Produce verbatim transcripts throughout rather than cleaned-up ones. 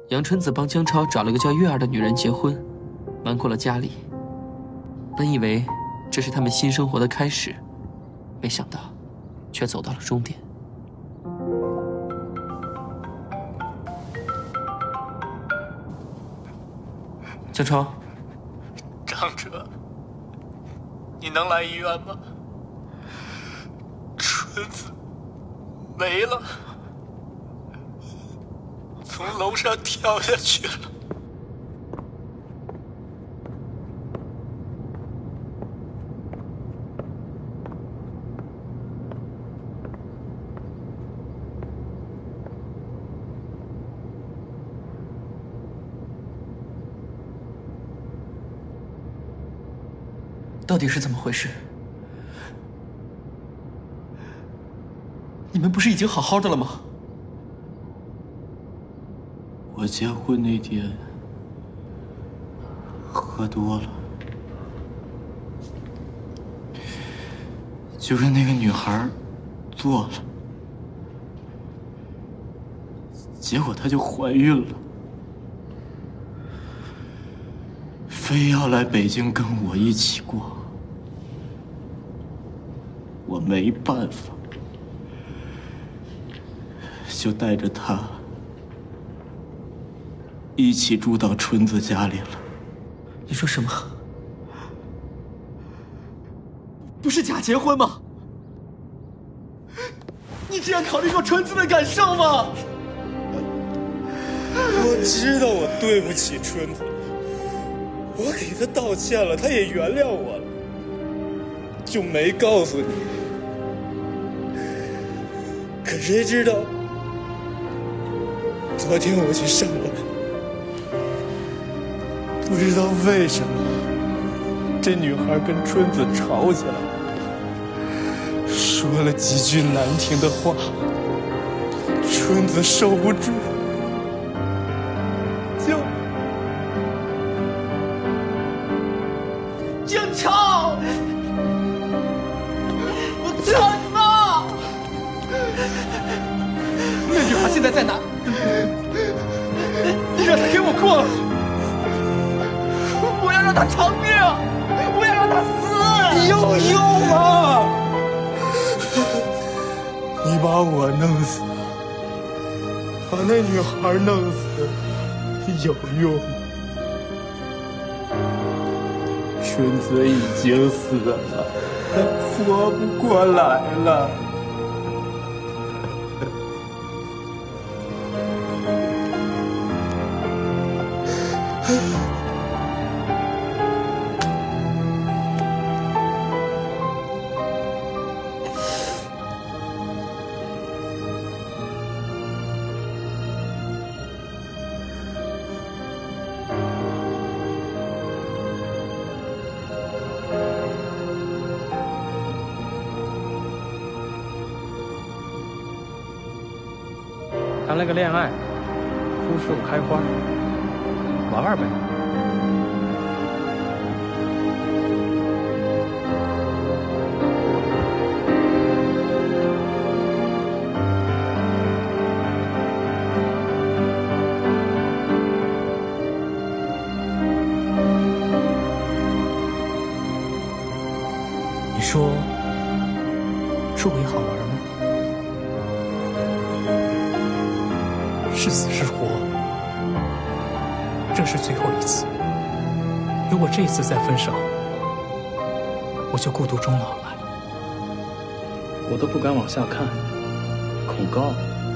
杨春子帮江超找了个叫月儿的女人结婚，瞒过了家里。本以为这是他们新生活的开始，没想到却走到了终点。江超， 张哲，你能来医院吗？春子没了，从楼上跳下去了。 到底是怎么回事？你们不是已经好好的了吗？ 我结婚那天喝多了，就跟那个女孩做了，结果她就怀孕了，非要来北京跟我一起过。我没办法，就带着她一起住到春子家里了。 你说什么？不是假结婚吗？你这样考虑过春子的感受吗？ 我知道我对不起春子，我给她道歉了，她也原谅我了，就没告诉你。可谁知道，昨天我去上班，不知道为什么，这女孩跟春子吵起来了，说了几句难听的话，春子受不住，就江超，我操你妈！那女孩现在在哪？你让她给我过来！我要让她偿命！我要让她死！ 有用吗？你把我弄死，把那女孩弄死，有用吗？春子已经死了，活不过来了。 谈了个恋爱，枯树开花，玩玩呗。 你说出轨好玩吗？是死是活，这是最后一次。如果这次再分手，我就孤独终老了。 我都不敢往下看，恐高。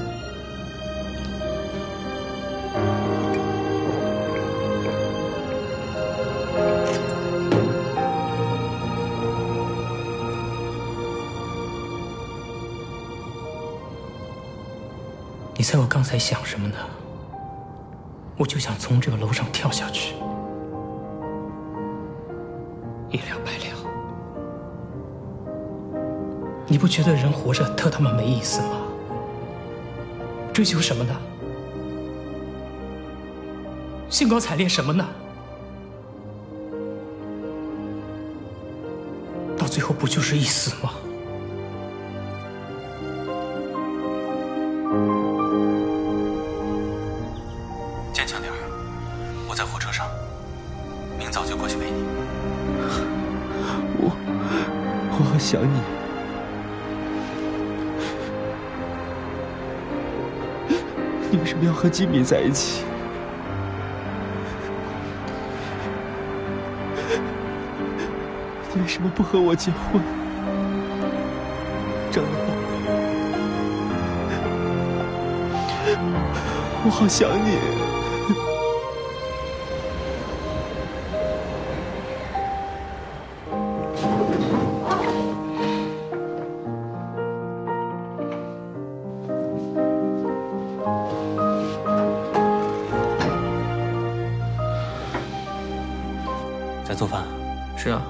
你猜我刚才想什么呢？我就想从这个楼上跳下去，一了百了。你不觉得人活着特他妈没意思吗？追求什么呢？兴高采烈什么呢？到最后不就是一死吗？ 姐坚强点儿，我在火车上，明早就过去陪你。 我我好想你。你为什么要和吉米在一起？你为什么不和我结婚？张楠，我好想你。 在做饭？ 是啊。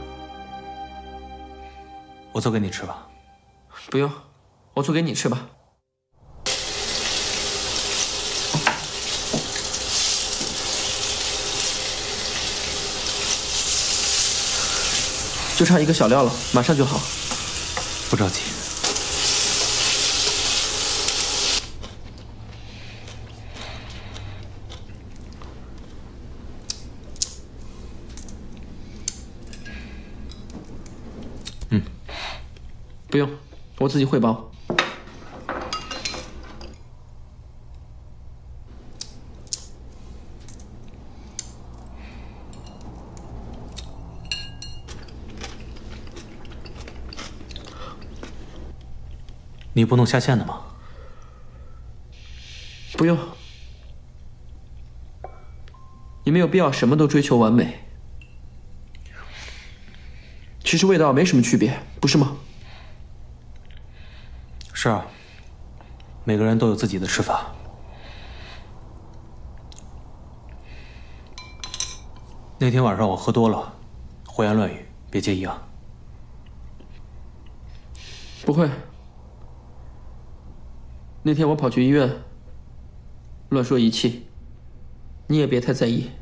我做给你吃吧。 不用，我做给你吃吧。就差一个小料了，马上就好。 不着急。 嗯，不用，我自己会包。 你不弄下线的吗？ 不用，你没有必要什么都追求完美。其实味道没什么区别，不是吗？ 是啊，每个人都有自己的吃法。那天晚上我喝多了，胡言乱语，别介意啊。 不会。那天我跑去医院，乱说一气，你也别太在意。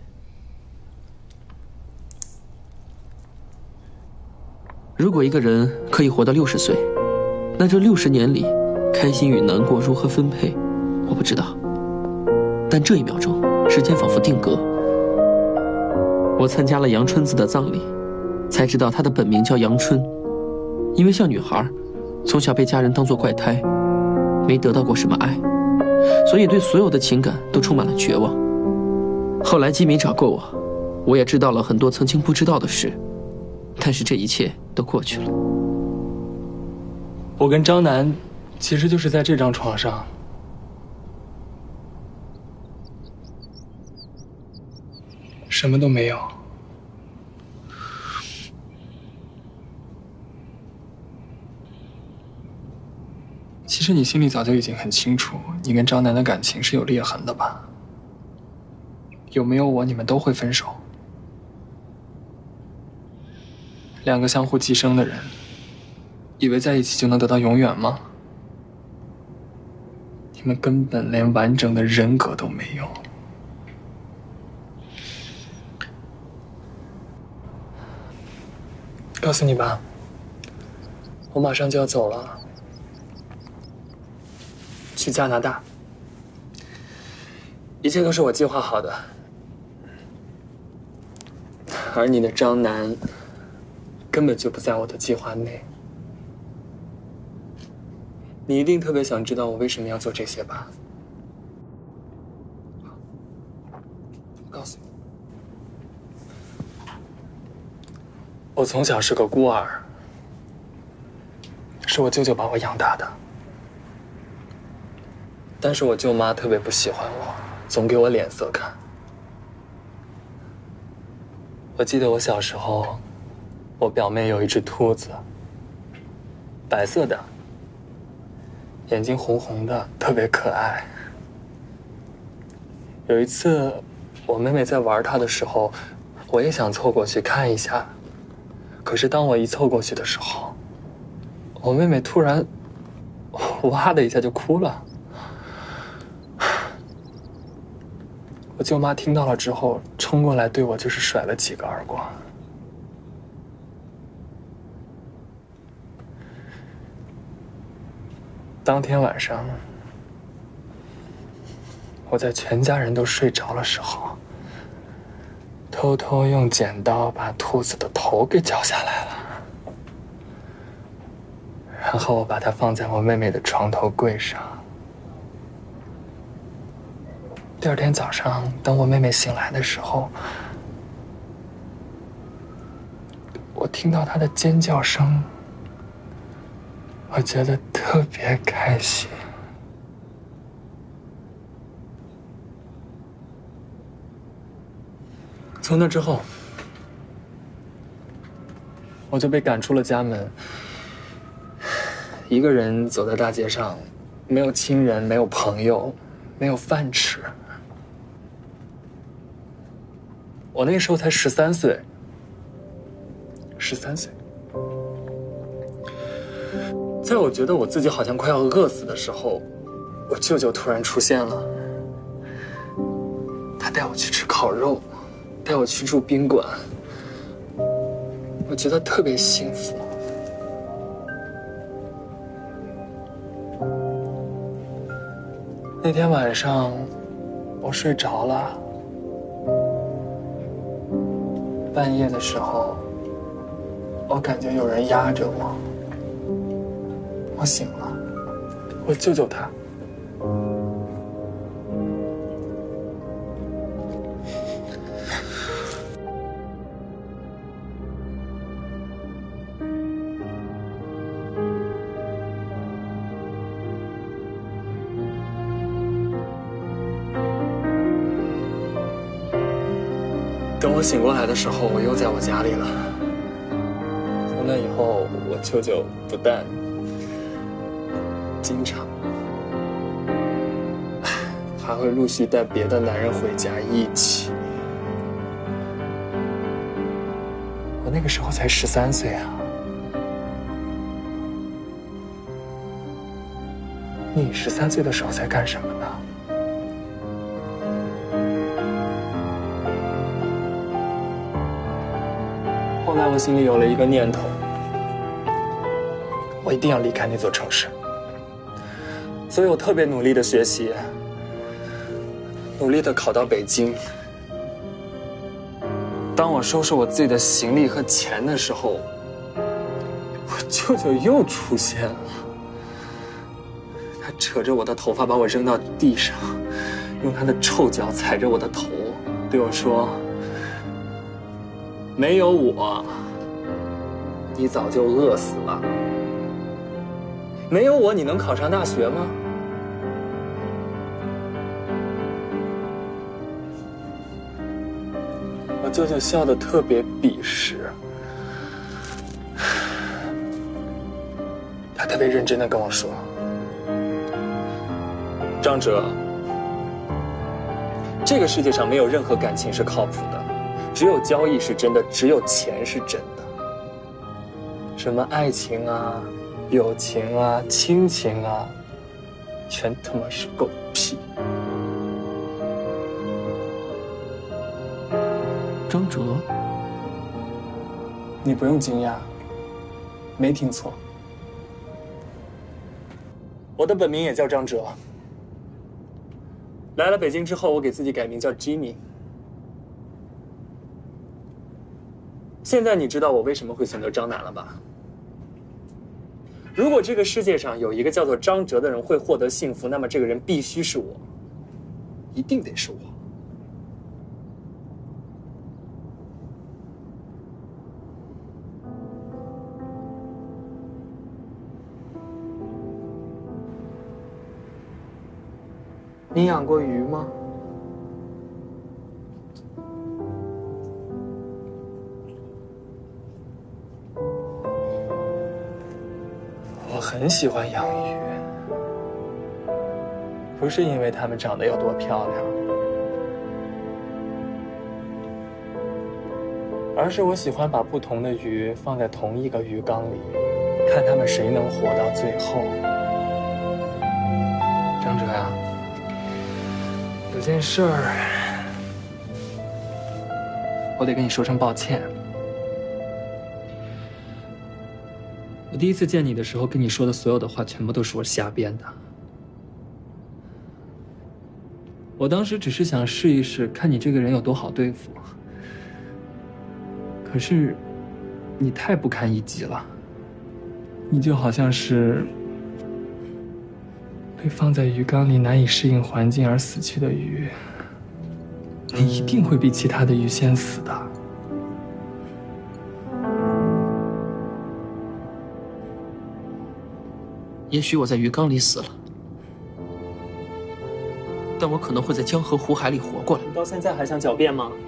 如果一个人可以活到六十岁，那这六十年里，开心与难过如何分配，我不知道。但这一秒钟，时间仿佛定格。我参加了杨春子的葬礼，才知道她的本名叫杨春，因为像女孩，从小被家人当作怪胎。没得到过什么爱，所以对所有的情感都充满了绝望。后来吉米找过我，我也知道了很多曾经不知道的事，但是这一切都过去了。 我跟张楠，其实就是在这张床上，什么都没有。其实你心里早就已经很清楚，你跟张楠的感情是有裂痕的吧？有没有我，你们都会分手。两个相互寄生的人，以为在一起就能得到永远吗？你们根本连完整的人格都没有。告诉你吧，我马上就要走了。去加拿大，一切都是我计划好的，而你的张楠根本就不在我的计划内。你一定特别想知道我为什么要做这些吧？我告诉你，我从小是个孤儿，是我舅舅把我养大的。但是我舅妈特别不喜欢我，总给我脸色看。我记得我小时候，我表妹有一只兔子，白色的，眼睛红红的，特别可爱。有一次，我妹妹在玩它的时候，我也想凑过去看一下。可是当我一凑过去的时候，我妹妹突然哇的一下就哭了。我舅妈听到了之后，冲过来对我就是甩了几个耳光。当天晚上， 我在全家人都睡着的时候，偷偷用剪刀把兔子的头给绞下来了，然后我把它放在我妹妹的床头柜上。第二天早上，等我妹妹醒来的时候，我听到她的尖叫声，我觉得特别开心。从那之后，我就被赶出了家门，一个人走在大街上，没有亲人，没有朋友，没有饭吃。我那时候才十三岁，十三岁。在我觉得我自己好像快要饿死的时候，我舅舅突然出现了。他带我去吃烤肉，带我去住宾馆，我觉得特别幸福。那天晚上，我睡着了。半夜的时候，我感觉有人压着我，我醒了，我救救他。等我醒过来的时候，我又在我家里了。从那以后，我舅舅不但经常，还会陆续带别的男人回家一起。我那个时候才十三岁啊。你十三岁的时候在干什么呢？后来我心里有了一个念头，我一定要离开那座城市，所以我特别努力的学习，努力的考到北京。当我收拾我自己的行李和钱的时候，我舅舅又出现了。他扯着我的头发把我扔到地上，用他的臭脚踩着我的头，对我说：“没有我，你早就饿死了。没有我，你能考上大学吗？”我舅舅笑得特别鄙视，他特别认真地跟我说：“张哲，这个世界上没有任何感情是靠谱的。只有交易是真的，只有钱是真的。什么爱情啊、友情啊、亲情啊，全他妈是狗屁。” 张哲， 你不用惊讶，没听错，我的本名也叫张哲。来了北京之后，我给自己改名叫 Jimmy。现在你知道我为什么会选择张楠了吧？如果这个世界上有一个叫做张哲的人会获得幸福，那么这个人必须是我，一定得是我。你养过鱼吗？我很喜欢养鱼，不是因为它们长得有多漂亮，而是我喜欢把不同的鱼放在同一个鱼缸里，看它们谁能活到最后。张哲呀，有件事儿，我得跟你说声抱歉。我第一次见你的时候，跟你说的所有的话，全部都是我瞎编的。 我当时只是想试一试，看你这个人有多好对付。可是，你太不堪一击了。你就好像是被放在鱼缸里难以适应环境而死去的鱼，你一定会比其他的鱼先死的。 也许我在鱼缸里死了，但我可能会在江河湖海里活过来。 你到现在还想狡辩吗？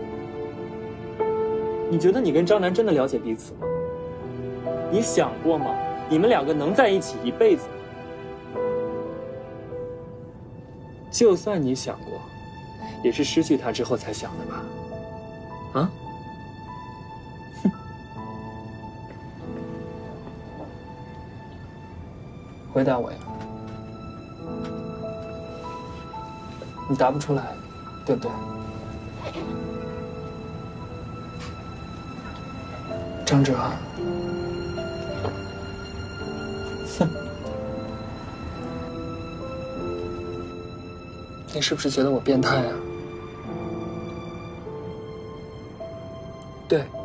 你觉得你跟张楠真的了解彼此吗？你想过吗？你们两个能在一起一辈子吗？就算你想过，也是失去他之后才想的吧？啊？哼！ 回答我呀！你答不出来，对不对？张哲，哼，你是不是觉得我变态啊？对，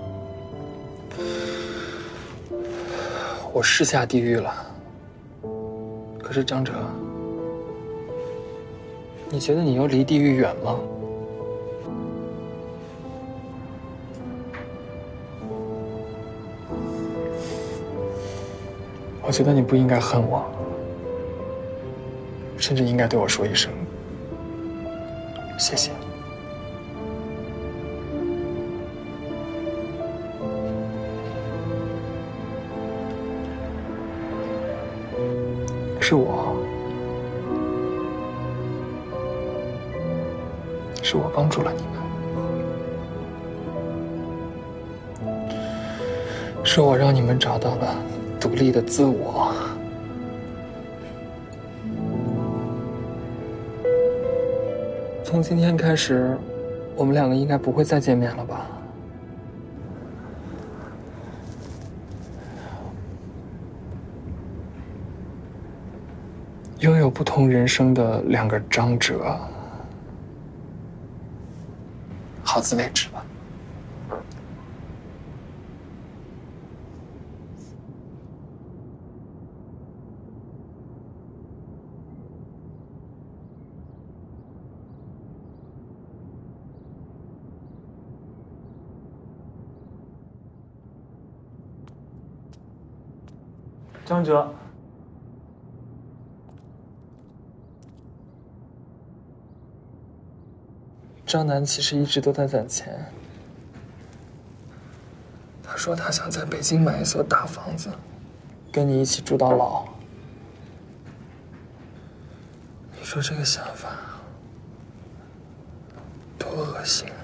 我是下地狱了。可是张哲，你觉得你又离地狱远吗？我觉得你不应该恨我，甚至应该对我说一声谢谢。是我，是我帮助了你们，是我让你们找到了独立的自我。从今天开始，我们两个应该不会再见面了吧？拥有不同人生的两个张哲，好自为之吧。 张哲， 张楠其实一直都在攒钱。他说他想在北京买一所大房子，跟你一起住到老。你说这个想法多恶心啊！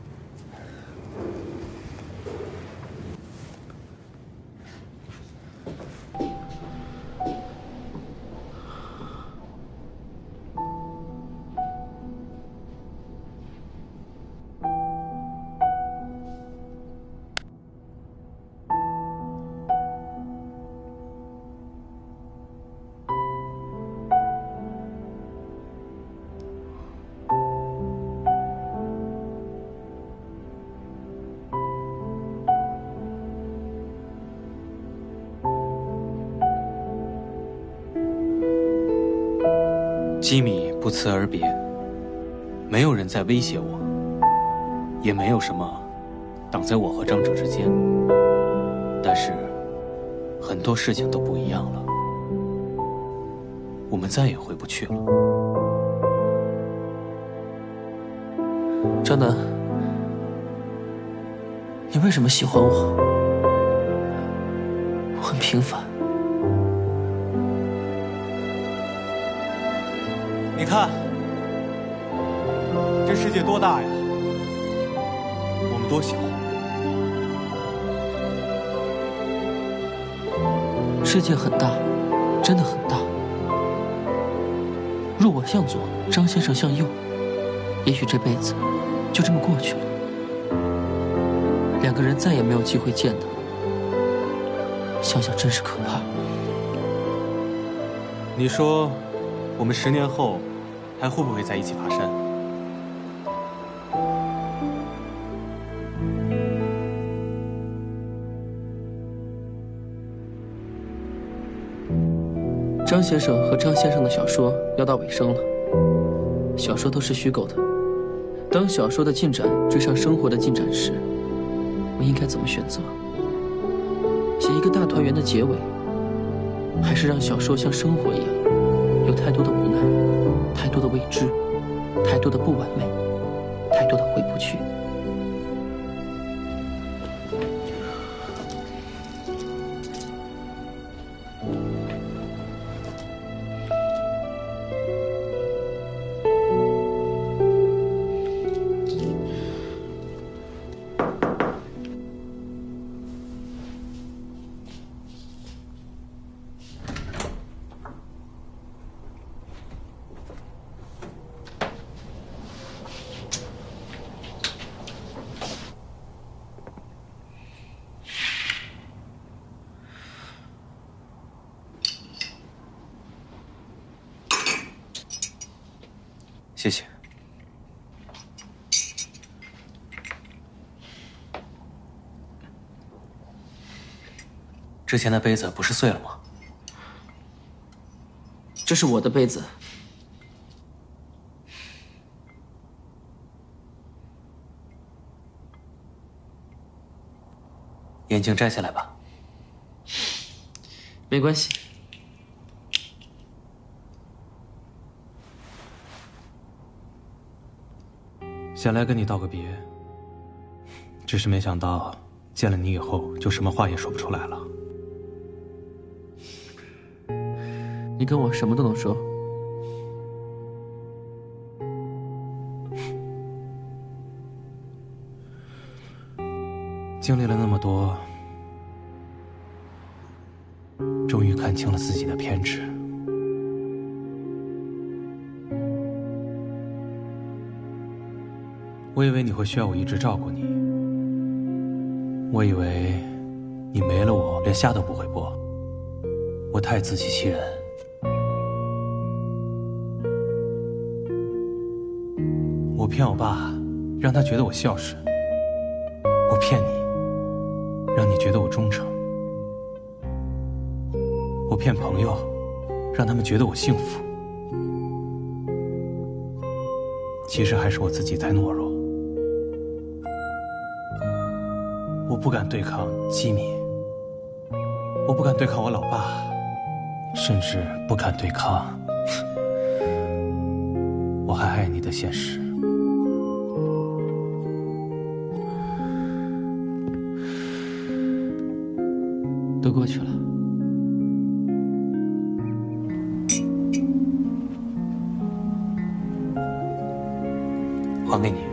机米不辞而别，没有人在威胁我，也没有什么挡在我和张哲之间。但是，很多事情都不一样了，我们再也回不去了。 张楠，你为什么喜欢我？我很平凡。 你看，这世界多大呀，我们多小。 世界很大，真的很大。若我向左，张先生向右，也许这辈子就这么过去了。两个人再也没有机会见到，想想真是可怕。 你说，我们十年后还会不会在一起爬山？ 张先生和张先生的小说要到尾声了，小说都是虚构的。当小说的进展追上生活的进展时，我应该怎么选择？写一个大团圆的结尾，还是让小说像生活一样，有太多的无奈，太多的未知，太多的不完美，太多的回不去？ 谢谢。之前的杯子不是碎了吗？ 这是我的杯子。 眼镜摘下来吧。 没关系。 想来跟你道个别，只是没想到见了你以后，就什么话也说不出来了。 你跟我什么都能说。 经历了那么多，终于看清了自己的偏执。我以为你会需要我一直照顾你，我以为你没了我连虾都不会剥，我太自欺欺人。我骗我爸，让他觉得我孝顺；我骗你，让你觉得我忠诚；我骗朋友，让他们觉得我幸福。其实还是我自己太懦弱。我不敢对抗机敏，我不敢对抗我老爸，甚至不敢对抗我还爱你的现实。 都过去了。 还给你。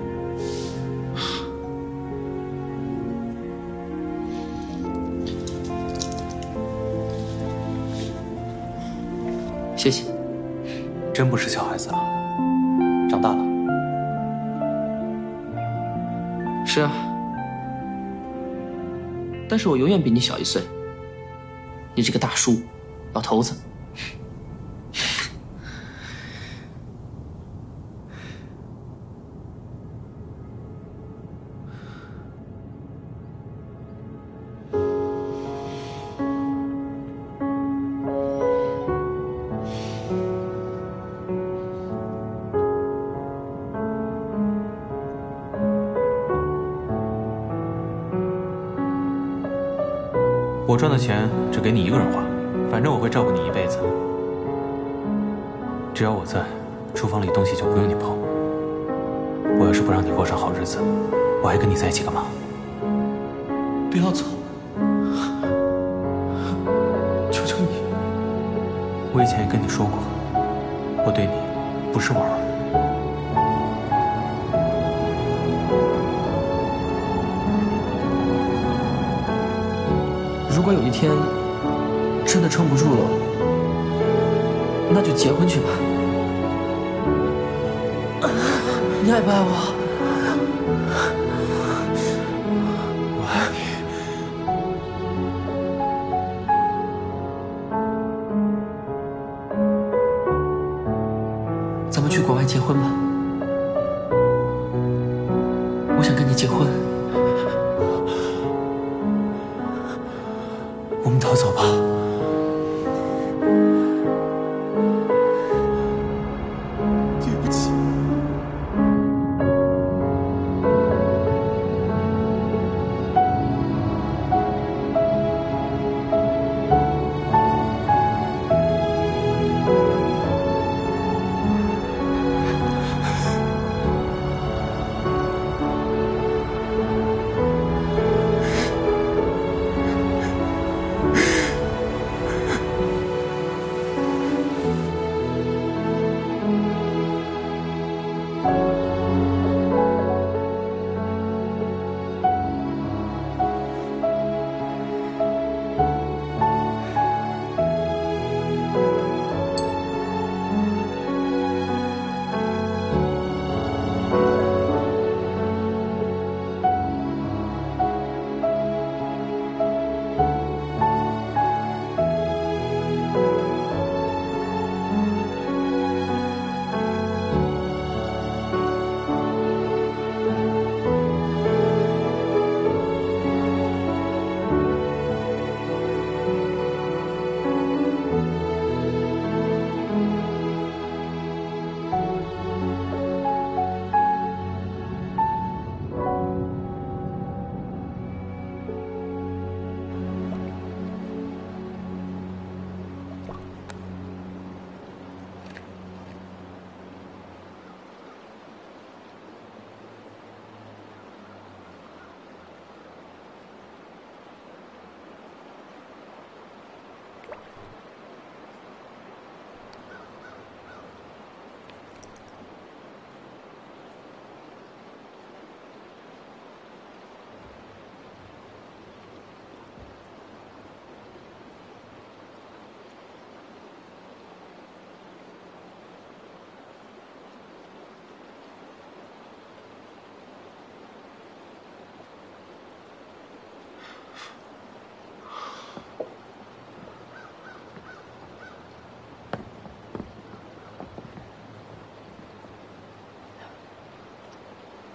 谢谢。 真不是小孩子了，长大了。 是啊，但是我永远比你小一岁。你这个大叔，老头子。 我赚的钱只给你一个人花，反正我会照顾你一辈子。只要我在，厨房里东西就不用你碰。我要是不让你过上好日子，我还跟你在一起干嘛？ 不要走，求求你！ 我以前也跟你说过，我对你不是玩儿。 如果有一天真的撑不住了，那就结婚去吧。你爱不爱我？ 我爱你。 咱们去国外结婚吧。我想跟你结婚。 我们逃走吧。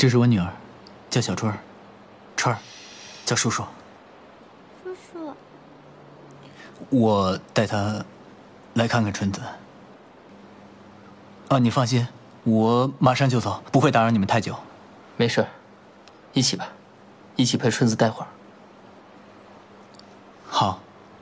这是我女儿，叫小春儿，春儿，叫叔叔。 叔叔， 我带她来看看春子。啊，你放心，我马上就走，不会打扰你们太久。 没事，一起吧，一起陪春子待会儿。 好。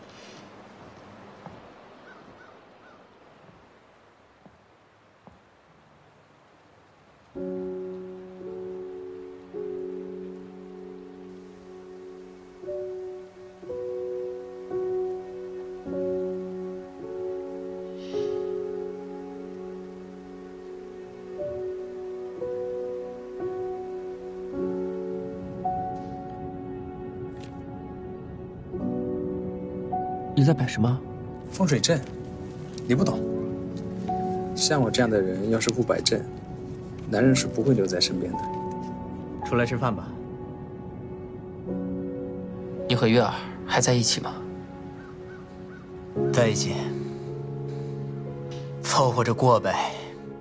你在摆什么？ 风水阵，你不懂。像我这样的人，要是不摆阵，男人是不会留在身边的。 出来吃饭吧。 你和月儿还在一起吗？ 在一起，凑合着过呗。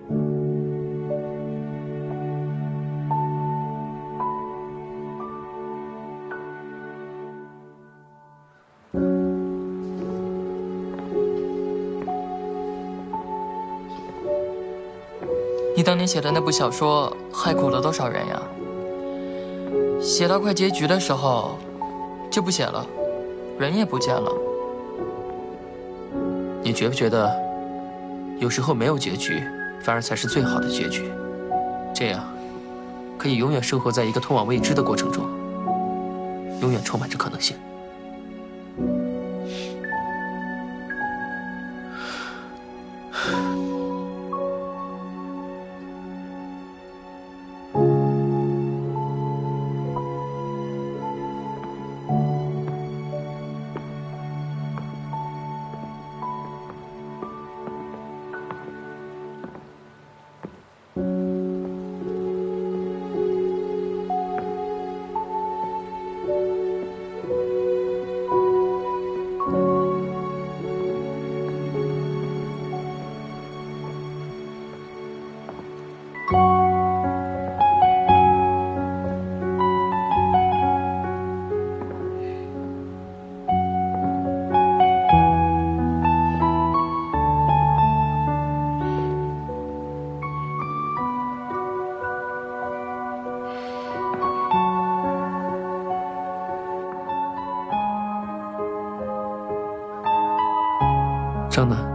你当年写的那部小说害苦了多少人呀？写到快结局的时候，就不写了，人也不见了。你觉不觉得，有时候没有结局，反而才是最好的结局？这样，可以永远生活在一个通往未知的过程中，永远充满着可能性。张楠，